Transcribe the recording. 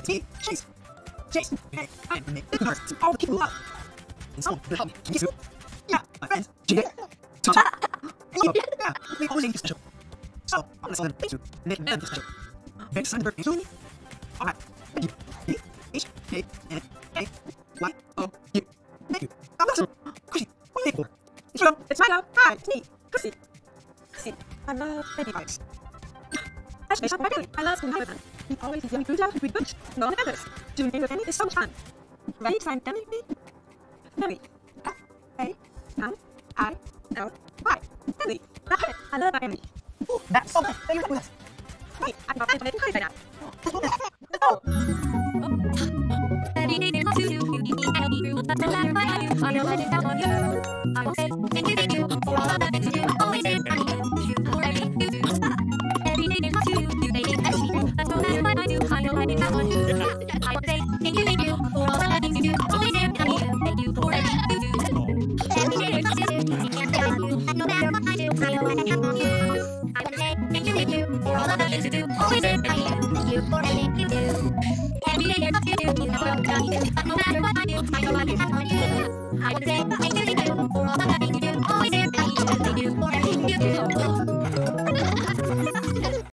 It's me, Chase. Chase, hey, I'm the nurse to all the people who love. And someone could help me. Can you? Yeah, my friends, Jigga, Tom, Leo, yeah, they always think you're special. So, I'm gonna tell them thank you, and make them feel special. Ready to sign the birthday to me? Alright, thank you. H-A-N-A-Y-O-U. Thank you. God bless you. Chrissy, what are you thankful for? It's Rome. It's my love. Hi, it's me, Chrissy. Chrissy, I love baby bikes. Actually, shop my family. I love spending time with them. We always eat yummy food out and read books and go on adventures. Doing things with family is so much fun. Ready to sign family with me? Family. F-A-M-I-L-Y. Family. That's it. I love my family. Ooh, that's so good. Thank you for with us. Wait, I can probably play cards right now. Let's go. Every day there's to do. You need me, I need you. But no matter what I do, I know I just count on you. I will say thank you for all the things you do. Always there for me. You for everything you do. Every day there's to do. You make it as you do. But no matter what I do, I know I just count on you. I will say thank you for all the things you do. Always there for me. Thank you for everything you do. Every day there's to do. You can't count on you. But no matter what I do, I know I just count on you. I will say thank you for all the things you do. Always there for me. Thank you for everything you do. Every day there's to do. You know what I'm telling you. But no matter what I do, I know I can count on you. I would say